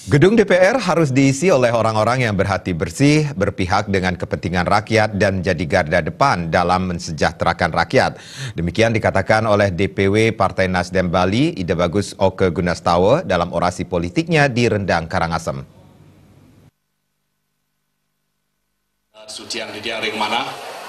Gedung DPR harus diisi oleh orang-orang yang berhati bersih, berpihak dengan kepentingan rakyat dan jadi garda depan dalam mensejahterakan rakyat. Demikian dikatakan oleh DPW Partai Nasdem Bali, Ide Bagus Oke Gunastawa dalam orasi politiknya di Rendang, Karangasem. Suci yang dijaring mana?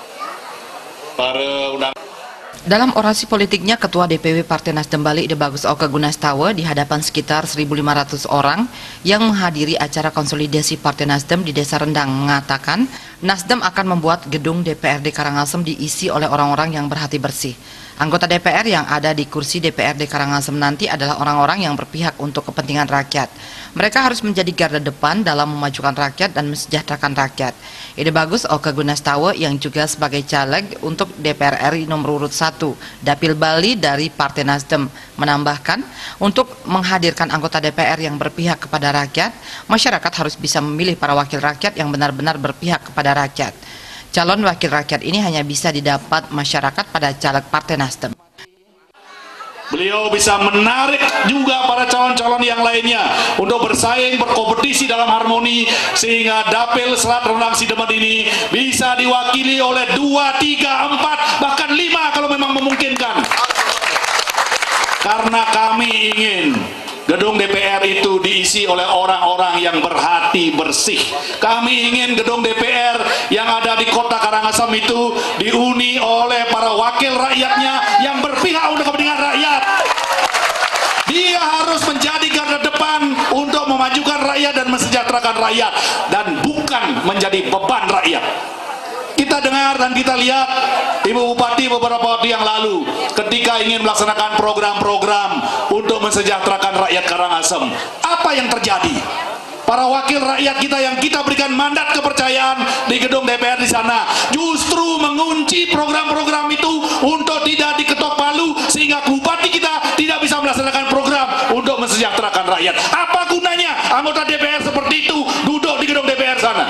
Dalam orasi politiknya, Ketua DPW Partai Nasdem Bali Ide Bagus Oke Gunastawa di hadapan sekitar 1.500 orang yang menghadiri acara konsolidasi Partai Nasdem di Desa Rendang mengatakan Nasdem akan membuat gedung DPRD Karangasem diisi oleh orang-orang yang berhati bersih. Anggota DPR yang ada di kursi DPRD Karangasem nanti adalah orang-orang yang berpihak untuk kepentingan rakyat. Mereka harus menjadi garda depan dalam memajukan rakyat dan mensejahterakan rakyat. Ide Bagus Oke Gunastawa yang juga sebagai caleg untuk DPR RI nomor urut 1 Dapil Bali dari Partai Nasdem menambahkan, untuk menghadirkan anggota DPR yang berpihak kepada rakyat, masyarakat harus bisa memilih para wakil rakyat yang benar-benar berpihak kepada rakyat. Calon wakil rakyat ini hanya bisa didapat masyarakat pada caleg Partai Nasdem. Beliau bisa menarik juga para calon-calon yang lainnya untuk bersaing, berkompetisi dalam harmoni, sehingga Dapil Selat Rendang Sidemet ini bisa diwakili oleh 2, 3, 4, bahkan 5 kalau memang memungkinkan. Karena kami ingin gedung DPR itu diisi oleh orang-orang yang berhati bersih. Kami ingin gedung DPR yang ada di kota Karangasem itu dihuni oleh para wakil rakyatnya yang berpihak untuk kepentingan rakyat. Dia harus menjadi garda depan untuk memajukan rakyat dan mensejahterakan rakyat, dan bukan menjadi beban rakyat. Kita dengar dan kita lihat Ibu Bupati beberapa waktu yang lalu ketika ingin melaksanakan program-program untuk mensejahterakan rakyat Karangasem, apa yang terjadi? Para wakil rakyat kita yang kita berikan mandat kepercayaan di gedung DPR di sana justru mengunci program-program itu untuk tidak diketok palu, sehingga bupati kita tidak bisa melaksanakan program untuk mensejahterakan rakyat. Apa gunanya anggota DPR seperti itu duduk di gedung DPR sana?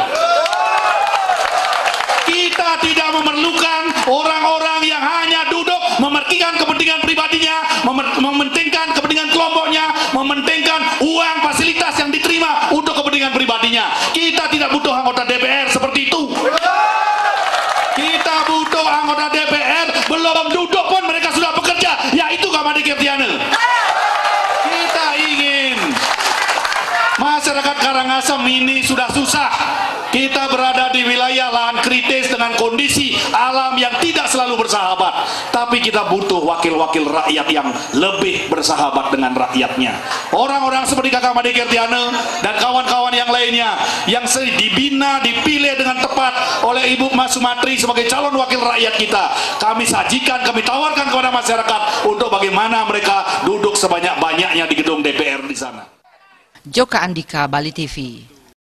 Kita tidak memerlukan orang-orang yang hanya duduk mementingkan kepentingan pribadinya, mementingkan kepentingan kelompoknya, mementingkan uang fasilitas yang diterima untuk kepentingan pribadinya. Kita tidak butuh anggota DPR seperti itu. Kita butuh anggota DPR belum duduk pun mereka sudah bekerja, yaitu Kamade Kirtiana. Kita ingin masyarakat Karangasem ini sudah susah. Kita berada di wilayah lahan kritis dengan kondisi alam yang tidak selalu bersahabat. Tapi kita butuh wakil-wakil rakyat yang lebih bersahabat dengan rakyatnya. Orang-orang seperti Kakak Made Kirtiana dan kawan-kawan yang lainnya yang dibina, dipilih dengan tepat oleh Ibu Mas Sumatri sebagai calon wakil rakyat kita. Kami sajikan, kami tawarkan kepada masyarakat untuk bagaimana mereka duduk sebanyak-banyaknya di gedung DPR di sana. Joka Andika, Bali TV.